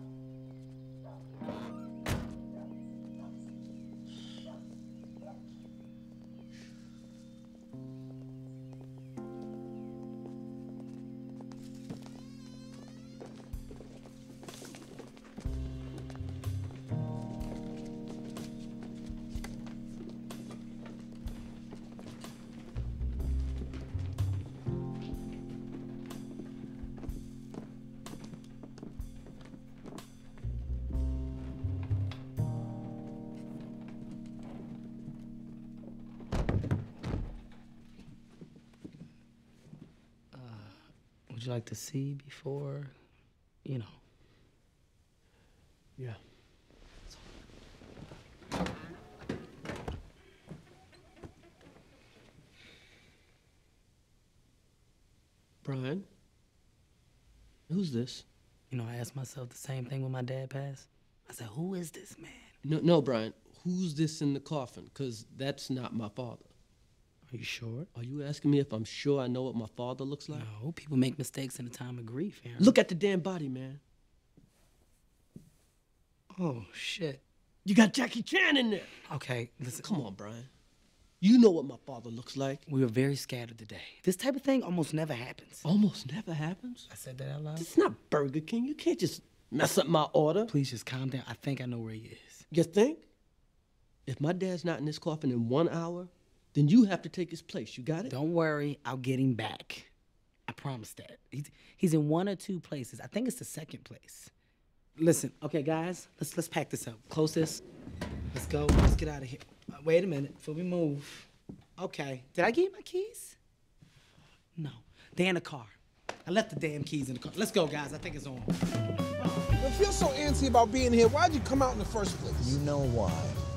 Would you like to see before, you know? Yeah. Brian, who's this? You know, I asked myself the same thing when my dad passed. I said, who is this man? No, Brian. Who's this in the coffin? Because that's not my father. Are you sure? Are you asking me if I'm sure I know what my father looks like? No, people make mistakes in a time of grief, Aaron. Look at the damn body, man. Oh, shit. You got Jackie Chan in there. Okay, listen. Come on, Brian. You know what my father looks like. We were very scattered today. This type of thing almost never happens. Almost never happens? I said that out loud? It's not Burger King. You can't just mess up my order. Please just calm down. I think I know where he is. You think? If my dad's not in this coffin in 1 hour, then you have to take his place. You got it? Don't worry. I'll get him back. I promise that. He's in 1 or 2 places. I think it's the 2nd place. Listen, okay, guys, let's pack this up. Close this. Let's go. Let's get out of here. Wait a minute before we move. Okay. Did I give you my keys? No. They're in the car. I left the damn keys in the car. Let's go, guys. I think it's on. If you're so antsy about being here, why'd you come out in the first place? You know why.